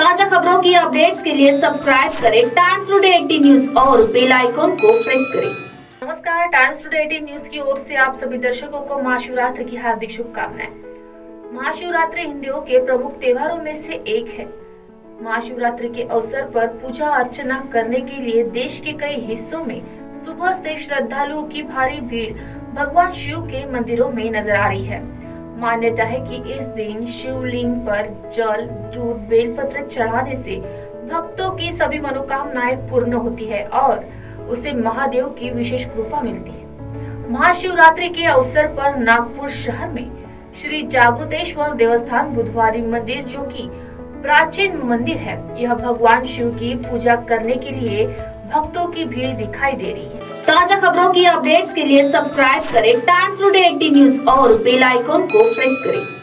ताज़ा खबरों की अपडेट्स के लिए सब्सक्राइब करें टाइम्स टुडे 18 न्यूज और बेल आइकॉन को प्रेस करें। नमस्कार, टाइम्स टुडे 18 न्यूज की ओर से आप सभी दर्शकों को महाशिवरात्रि की हार्दिक शुभकामनाएं। महाशिवरात्रि हिंदुओं के प्रमुख त्योहारों में से एक है। महाशिवरात्रि के अवसर पर पूजा अर्चना करने के लिए देश के कई हिस्सों में सुबह से श्रद्धालुओं की भारी भीड़ भगवान शिव के मंदिरों में नजर आ रही है। मान्यता है कि इस दिन शिवलिंग पर जल, दूध, बेलपत्र चढ़ाने से भक्तों की सभी मनोकामनाएं पूर्ण होती है और उसे महादेव की विशेष कृपा मिलती है। महाशिवरात्रि के अवसर पर नागपुर शहर में श्री जागृतेश्वर देवस्थान बुधवारी मंदिर, जो कि प्राचीन मंदिर है, यह भगवान शिव की पूजा करने के लिए भक्तों की भीड़ दिखाई दे रही है। ताज़ा खबरों की अपडेट्स के लिए सब्सक्राइब करें टाइम्स टुडे 18 न्यूज और बेल आइकॉन को प्रेस करें।